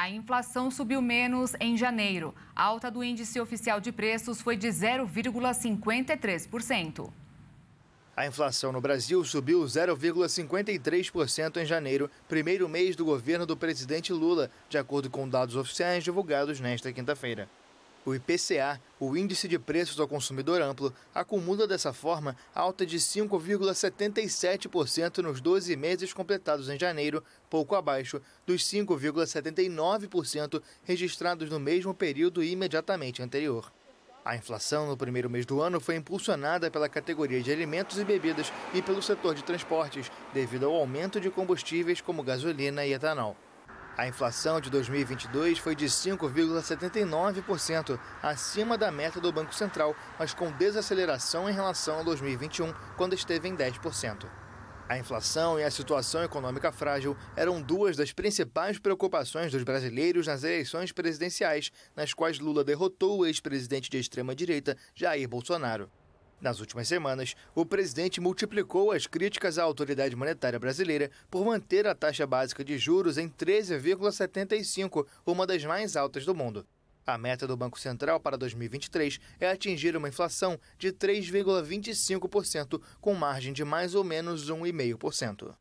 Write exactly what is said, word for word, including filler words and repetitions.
A inflação subiu menos em janeiro. A alta do índice oficial de preços foi de zero vírgula cinquenta e três por cento. A inflação no Brasil subiu zero vírgula cinquenta e três por cento em janeiro, primeiro mês do governo do presidente Lula, de acordo com dados oficiais divulgados nesta quinta-feira. O I P C A, o Índice de Preços ao Consumidor Amplo, acumula dessa forma alta de cinco vírgula setenta e sete por cento nos doze meses completados em janeiro, pouco abaixo dos cinco vírgula setenta e nove por cento registrados no mesmo período imediatamente anterior. A inflação no primeiro mês do ano foi impulsionada pela categoria de alimentos e bebidas e pelo setor de transportes, devido ao aumento de combustíveis como gasolina e etanol. A inflação de dois mil e vinte e dois foi de cinco vírgula setenta e nove por cento, acima da meta do Banco Central, mas com desaceleração em relação a dois mil e vinte e um, quando esteve em dez por cento. A inflação e a situação econômica frágil eram duas das principais preocupações dos brasileiros nas eleições presidenciais, nas quais Lula derrotou o ex-presidente de extrema-direita, Jair Bolsonaro. Nas últimas semanas, o presidente multiplicou as críticas à autoridade monetária brasileira por manter a taxa básica de juros em treze vírgula setenta e cinco por cento, uma das mais altas do mundo. A meta do Banco Central para dois mil e vinte e três é atingir uma inflação de três vírgula vinte e cinco por cento, com margem de mais ou menos um vírgula cinco por cento.